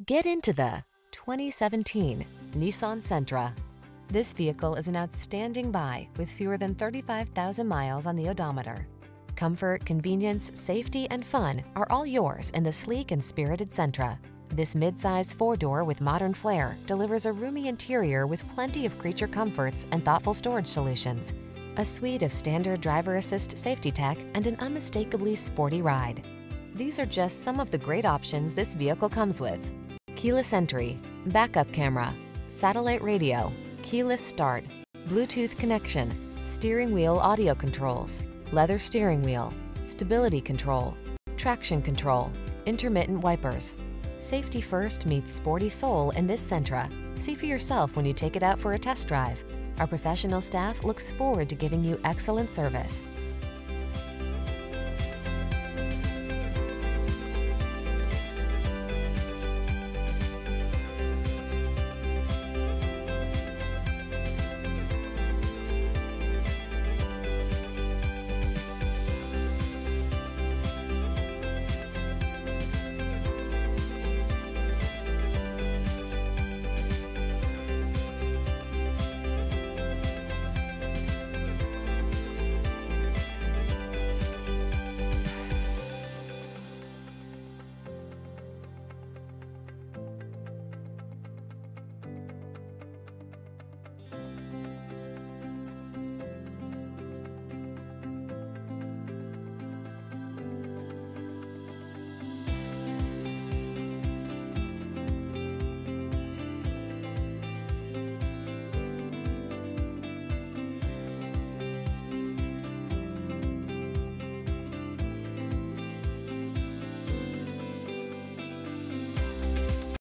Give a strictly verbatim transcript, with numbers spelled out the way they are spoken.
Get into the twenty seventeen Nissan Sentra. This vehicle is an outstanding buy with fewer than thirty-five thousand miles on the odometer. Comfort, convenience, safety, and fun are all yours in the sleek and spirited Sentra. This midsize four-door with modern flair delivers a roomy interior with plenty of creature comforts and thoughtful storage solutions, a suite of standard driver assist safety tech, and an unmistakably sporty ride. These are just some of the great options this vehicle comes with: keyless entry, backup camera, satellite radio, keyless start, Bluetooth connection, steering wheel audio controls, leather steering wheel, stability control, traction control, intermittent wipers. Safety first meets sporty soul in this Sentra. See for yourself when you take it out for a test drive. Our professional staff looks forward to giving you excellent service.